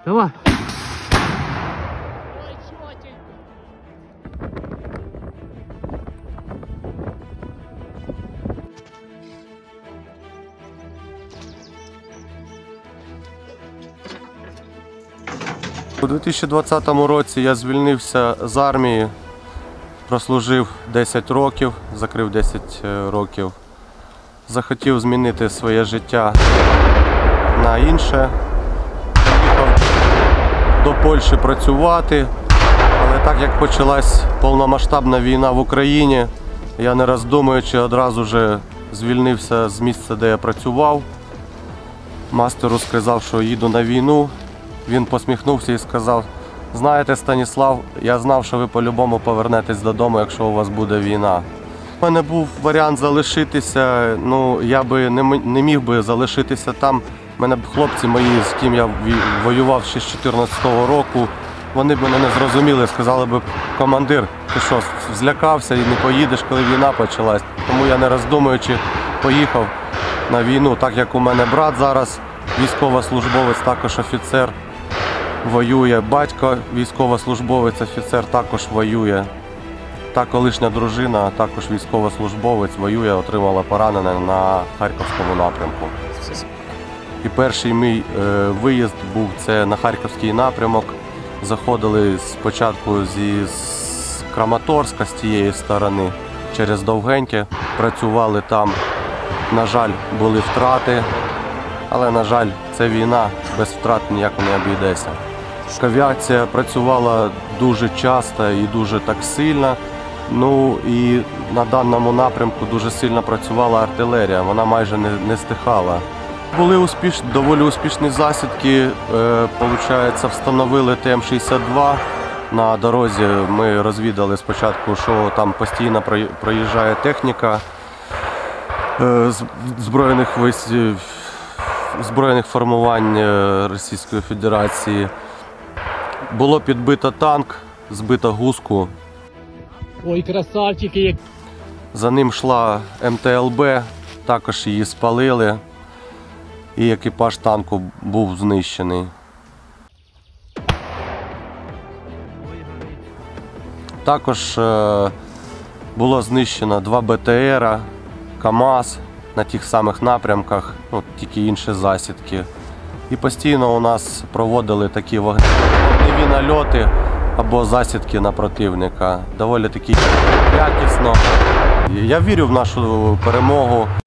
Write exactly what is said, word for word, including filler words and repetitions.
Давай. У дві тисячі двадцятому році я звільнився з армії, прослужив десять років, закрив десять років. Захотів змінити своє життя на інше. Поїхав до Польщі працювати, але так як почалась повномасштабна війна в Україні, я не роздумуючи одразу ж звільнився з місця, де я працював. Мастеру сказав, що їду на війну. Він посміхнувся і сказав: знаєте, Станіслав, я знав, що ви по-любому повернетесь додому, якщо у вас буде війна. У мене був варіант залишитися, ну я би не, не міг би залишитися там. У мене б хлопці мої, з ким я воював ще з дві тисячі чотирнадцятого року, вони б мене не зрозуміли, сказали б: командир, ти що, злякався і не поїдеш, коли війна почалась. Тому я, не роздумуючи, поїхав на війну, так як у мене брат зараз військовослужбовець, також офіцер, воює, батько військовослужбовець, офіцер, також воює. Та колишня дружина, також військовослужбовець, воює, отримала поранення на Харківському напрямку. І перший мій е, виїзд був це на Харківський напрямок. Заходили спочатку зі з Краматорська, з тієї сторони, через Довгеньке, працювали там. На жаль, були втрати, але, на жаль, це війна, без втрат ніяк не обійдеться. Авіація працювала дуже часто і дуже так сильно. Ну і на даному напрямку дуже сильно працювала артилерія, вона майже не, не стихала. Були успіш, доволі успішні засідки, е, получається, встановили Т М шістдесят два на дорозі. Ми розвідали спочатку, що там постійно проїжджає техніка е, збройних, збройних формувань Російської Федерації. Було підбито танк, збито гуску. Ой, красавчики! За ним йшла М Т Л Б, також її спалили, і екіпаж танку був знищений. Також е, було знищено два Б Т Р, КАМАЗ на тих самих напрямках, ну, тільки інші засідки. І постійно у нас проводили такі вогневі нальоти або засідки на противника. Доволі таки якісно. Я вірю в нашу перемогу.